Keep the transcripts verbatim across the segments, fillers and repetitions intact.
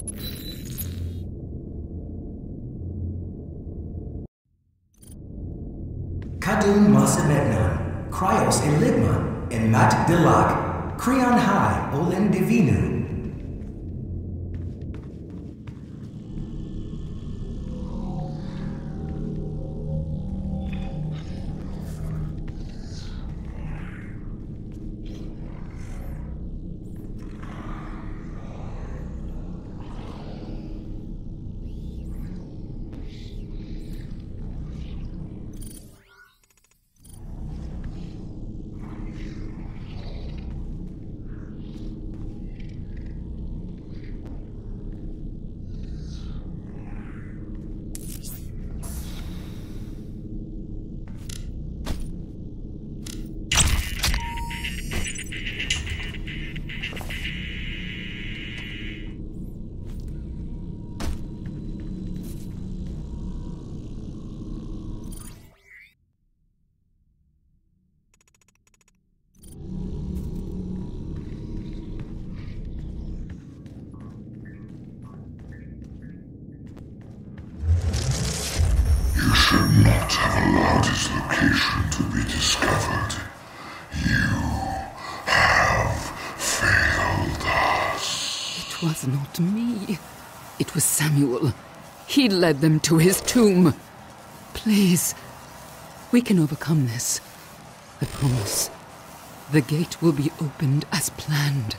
Kadun Masamednan, Kryos Enigma, and Mat Dilak, Creon High, Olen Divinu. Not have allowed his location to be discovered. You have failed us. It was not me. It was Samuel. He led them to his tomb. Please, we can overcome this. I promise. The gate will be opened as planned.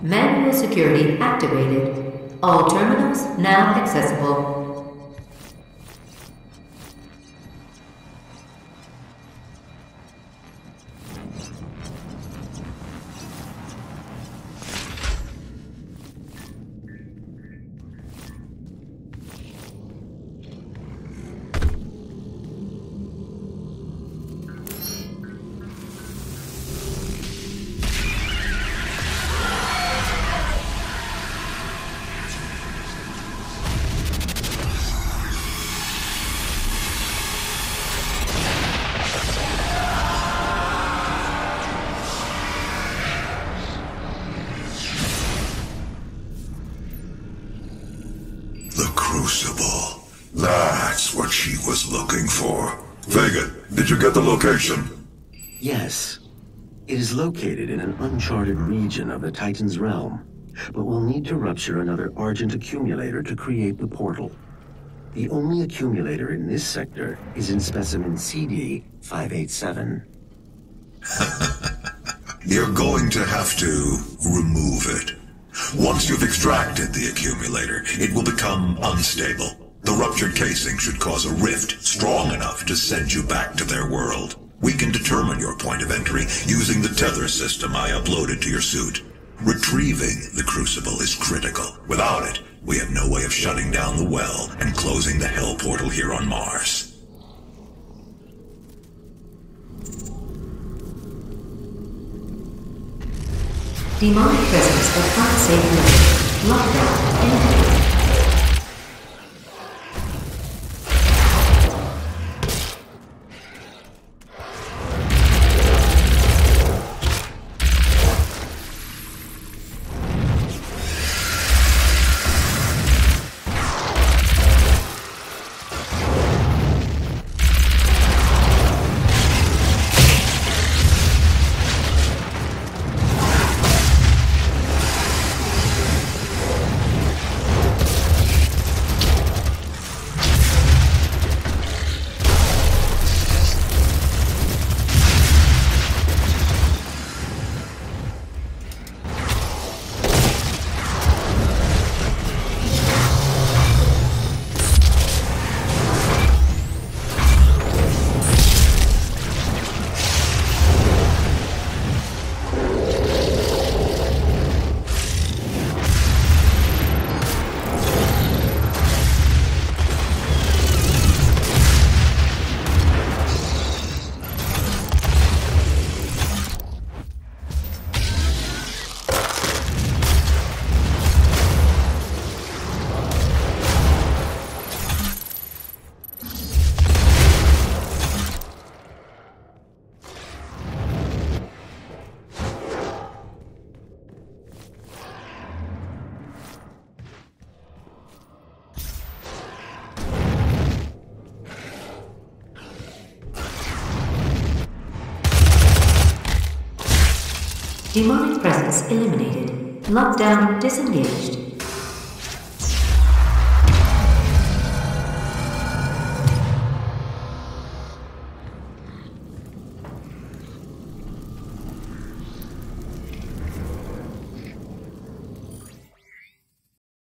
Manual security activated. All terminals now accessible. Crucible. That's what she was looking for. Vega, did you get the location? Yes. It is located in an uncharted region of the Titan's realm, but we'll need to rupture another Argent accumulator to create the portal. The only accumulator in this sector is in specimen C D five eighty-seven. You're going to have to remove it. Once you've extracted the accumulator, it will become unstable. The ruptured casing should cause a rift strong enough to send you back to their world. We can determine your point of entry using the tether system I uploaded to your suit. Retrieving the Crucible is critical. Without it, we have no way of shutting down the well and closing the Hell Portal here on Mars. Demonic presence of unsafe link. Lockdown indicated. Demonic presence eliminated. Lockdown disengaged.